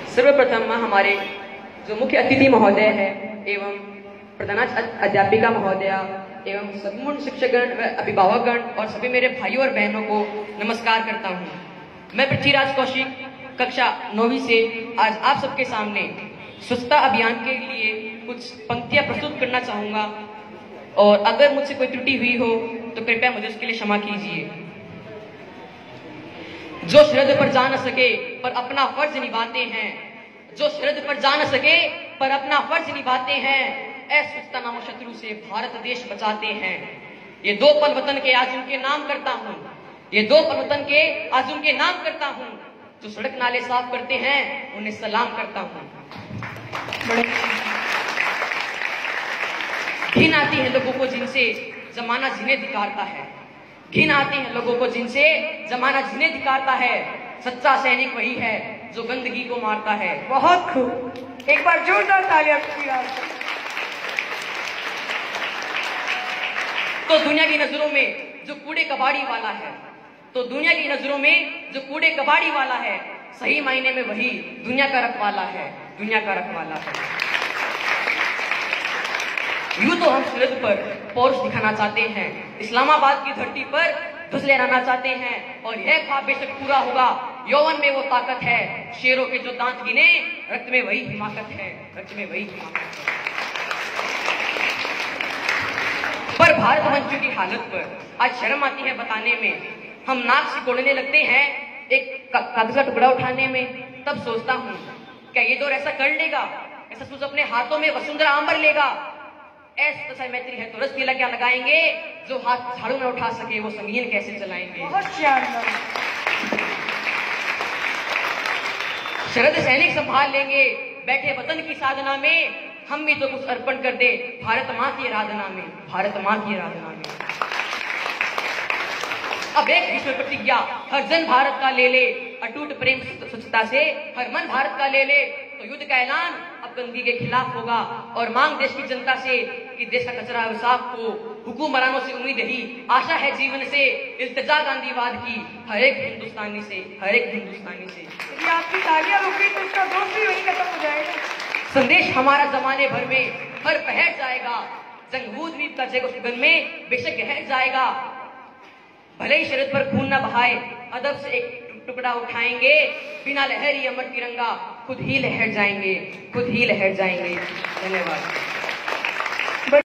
सर्वप्रथम हमारे जो मुख्य अतिथि महोदय है एवं प्रधानाचार्य अध्यापिका महोदया एवं संपूर्ण शिक्षकगण व अभिभावकगण और सभी मेरे भाइयों और बहनों को नमस्कार करता हूँ। मैं पृथ्वीराज कौशिक कक्षा 9वीं से आज आप सबके सामने स्वच्छता अभियान के लिए कुछ पंक्तियां प्रस्तुत करना चाहूंगा और अगर मुझसे कोई त्रुटि हुई हो तो कृपया मुझे उसके लिए क्षमा कीजिए। जो शरद पर जा न सके पर अपना फर्ज निभाते हैं, जो शरद पर जा न सके पर अपना फर्ज निभाते हैं, स्वच्छता नामक शत्रु से भारत देश बचाते हैं। ये दो पल वतन के आज उनके नाम करता हूँ, ये दो पल वतन के आज उनके नाम करता हूँ। जो सड़क नाले साफ करते हैं उन्हें सलाम करता हूँ। घिन आती है लोगों को जिनसे जमाना जिन्हें धिकारता है, घिन आती है लोगों को जिनसे जमाना जिन्हें धिकारता है। सच्चा सैनिक वही है जो गंदगी को मारता है। बहुत खूब, एक बार जोरदार तालियां। तो दुनिया की नजरों में जो कूड़े कबाड़ी वाला है, तो दुनिया की नजरों में जो कूड़े कबाड़ी वाला है, सही मायने में वही दुनिया का रखवाला है, दुनिया का रखवाला है। यूं तो हम शरद पर पौरुष दिखाना चाहते हैं, इस्लामाबाद की धरती पर ध्वज लहराना चाहते हैं और यह ख्वाब बेशक पूरा होगा। यौवन में वो ताकत है, शेरों के जो दांत गिने, रक्त में वही हिमाकत है, रक्त में वही हिमाकत है। पर भारत वंश की हालत पर आज शर्म आती है बताने में। हम नाक सिकोड़ने लगते हैं एक कागज का टुकड़ा उठाने में। तब सोचता हूँ क्या ये दौर ऐसा कर लेगा, ऐसा सोच अपने हाथों में वसुंधरा आंबर लेगा। ऐसा मैत्री है तो रस तिलक क्या लगाएंगे, जो हाथ झाड़ू में उठा सके वो संगीन कैसे चलाएंगे। बहुत शानदार। शरद सैनिक संभाल लेंगे बैठे वतन की साधना में। हम भी तो कुछ अर्पण कर दे भारत माँ की आराधना में, भारत माँ की आराधना में। अब एक विश्व प्रतिज्ञा हर जन भारत का ले ले, अटूट प्रेम स्वच्छता से हर मन भारत का ले ले। तो युद्ध का ऐलान अब गंदगी के खिलाफ होगा और मांग देश की जनता से कि देश का कचरा साफ हो। हुकूमरानों से उम्मीद ही आशा है जीवन से, इल्तिजा गांधीवाद की हर एक हिंदुस्तानी से, हर एक हिंदुस्तानी से। यदि आपकी तालियां रुकी तो इसका दोस्त भी वही खत्म हो जाएगा। संदेश हमारा जमाने भर में हर पहर जाएगा, जंगबूद भी का जय सुगन में बेशक गहर जाएगा। भले ही शरद पर खून न बहाए, अदब से एक टुकड़ा उठाएंगे, बिना लहर ही अमर तिरंगा खुद ही लहर जाएंगे, खुद ही लहर जाएंगे। धन्यवाद।